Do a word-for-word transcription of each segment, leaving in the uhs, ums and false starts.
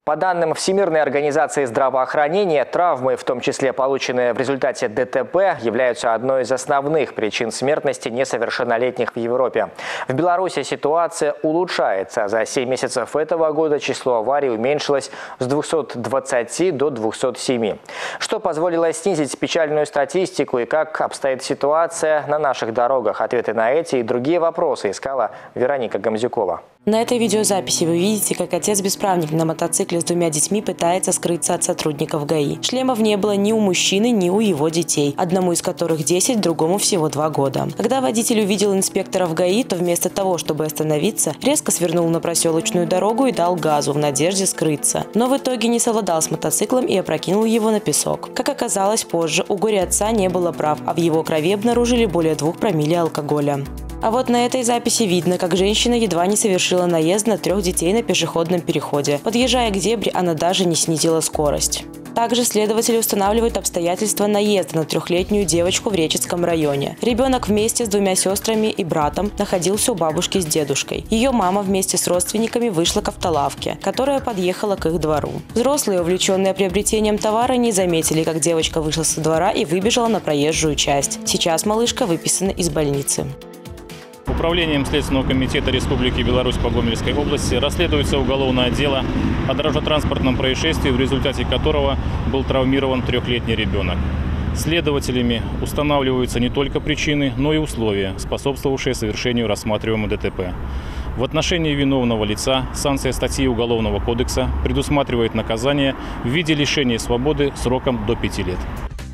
По данным Всемирной организации здравоохранения, травмы, в том числе полученные в результате ДТП, являются одной из основных причин смертности несовершеннолетних в Европе. В Беларуси ситуация улучшается. За семь месяцев этого года число аварий уменьшилось с двухсот двадцати до двухсот семи. Что позволило снизить печальную статистику и как обстоит ситуация на наших дорогах? Ответы на эти и другие вопросы искала Вероника Гомзюкова. На этой видеозаписи вы видите, как отец-бесправник на мотоцикле с двумя детьми пытается скрыться от сотрудников ГАИ. Шлемов не было ни у мужчины, ни у его детей, одному из которых десять, другому всего два года. Когда водитель увидел инспекторов ГАИ, то вместо того, чтобы остановиться, резко свернул на проселочную дорогу и дал газу в надежде скрыться. Но в итоге не совладал с мотоциклом и опрокинул его на песок. Как оказалось позже, у горе-отца не было прав, а в его крови обнаружили более двух промилле алкоголя. А вот на этой записи видно, как женщина едва не совершила наезд на трех детей на пешеходном переходе. Подъезжая к зебре, она даже не снизила скорость. Также следователи устанавливают обстоятельства наезда на трехлетнюю девочку в Речицком районе. Ребенок вместе с двумя сестрами и братом находился у бабушки с дедушкой. Ее мама вместе с родственниками вышла к автолавке, которая подъехала к их двору. Взрослые, увлеченные приобретением товара, не заметили, как девочка вышла со двора и выбежала на проезжую часть. Сейчас малышка выписана из больницы. Управлением Следственного комитета Республики Беларусь по Гомельской области расследуется уголовное дело о дорожно-транспортном происшествии, в результате которого был травмирован трехлетний ребенок. Следователями устанавливаются не только причины, но и условия, способствовавшие совершению рассматриваемого ДТП. В отношении виновного лица санкция статьи Уголовного кодекса предусматривает наказание в виде лишения свободы сроком до пяти лет.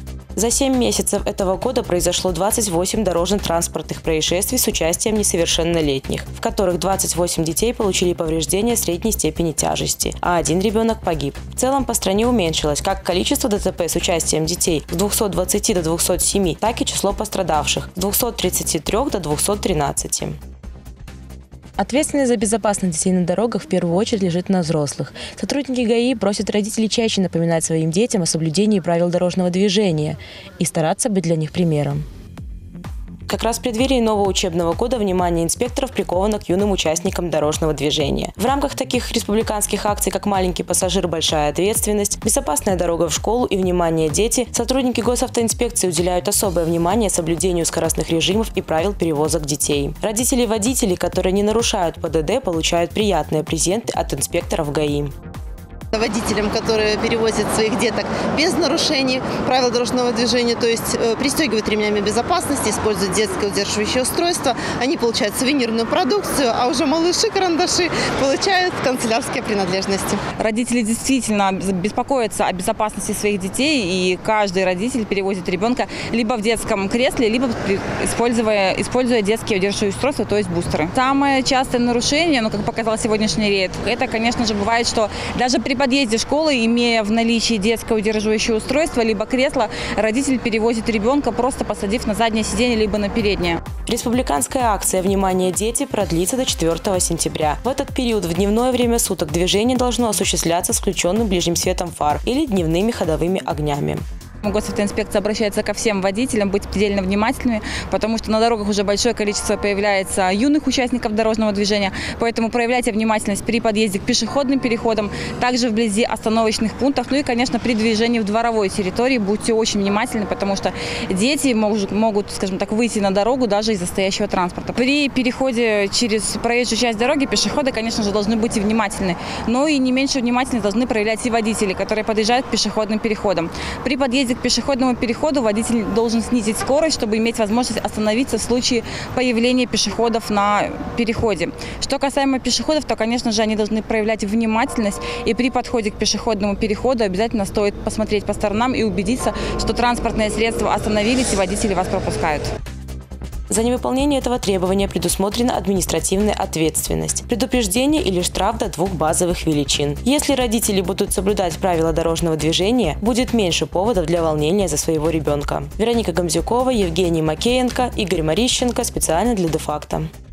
За семь месяцев этого года произошло двадцать восемь дорожно-транспортных происшествий с участием несовершеннолетних, в которых двадцать восемь детей получили повреждения средней степени тяжести, а один ребенок погиб. В целом по стране уменьшилось как количество ДТП с участием детей с двухсот двадцати до двухсот семи, так и число пострадавших с двухсот тридцати трёх до двухсот тринадцати. Ответственность за безопасность детей на дорогах в первую очередь лежит на взрослых. Сотрудники ГАИ просят родителей чаще напоминать своим детям о соблюдении правил дорожного движения и стараться быть для них примером. Как раз в преддверии нового учебного года внимание инспекторов приковано к юным участникам дорожного движения. В рамках таких республиканских акций, как «Маленький пассажир. Большая ответственность», «Безопасная дорога в школу» и «Внимание, дети», сотрудники госавтоинспекции уделяют особое внимание соблюдению скоростных режимов и правил перевозок детей. Родители водителей, которые не нарушают ПДД, получают приятные презенты от инспекторов ГАИ. Водителям, которые перевозят своих деток без нарушений правил дорожного движения, то есть э, пристегивают ремнями безопасности, используют детское удерживающее устройство, они получают сувенирную продукцию, а уже малыши-карандаши получают канцелярские принадлежности. Родители действительно беспокоятся о безопасности своих детей, и каждый родитель перевозит ребенка либо в детском кресле, либо используя, используя детские удерживающие устройства, то есть бустеры. Самое частое нарушение, ну, как показал сегодняшний рейд, это, конечно же, бывает, что даже при подъезде школы, имея в наличии детское удерживающее устройство, либо кресло, родитель перевозит ребенка, просто посадив на заднее сиденье, либо на переднее. Республиканская акция «Внимание, дети» продлится до четвёртого сентября. В этот период в дневное время суток движение должно осуществляться с включенным ближним светом фар или дневными ходовыми огнями. Госавтоинспекция обращается ко всем водителям быть предельно внимательными, потому что на дорогах уже большое количество появляется юных участников дорожного движения, поэтому проявляйте внимательность при подъезде к пешеходным переходам, также вблизи остановочных пунктов, ну и, конечно, при движении в дворовой территории будьте очень внимательны, потому что дети могут, могут, скажем так, выйти на дорогу даже из-за стоящего транспорта. При переходе через проезжую часть дороги пешеходы, конечно же, должны быть и внимательны, но и не меньше внимательность должны проявлять и водители, которые подъезжают к пешеходным переходам. При подъезде к пешеходному переходу водитель должен снизить скорость, чтобы иметь возможность остановиться в случае появления пешеходов на переходе. Что касаемо пешеходов, то, конечно же, они должны проявлять внимательность, и при подходе к пешеходному переходу обязательно стоит посмотреть по сторонам и убедиться, что транспортные средства остановились и водители вас пропускают. За невыполнение этого требования предусмотрена административная ответственность, предупреждение или штраф до двух базовых величин. Если родители будут соблюдать правила дорожного движения, будет меньше поводов для волнения за своего ребенка. Вероника Гомзюкова, Евгений Макеенко, Игорь Марищенко. Специально для Де-факто.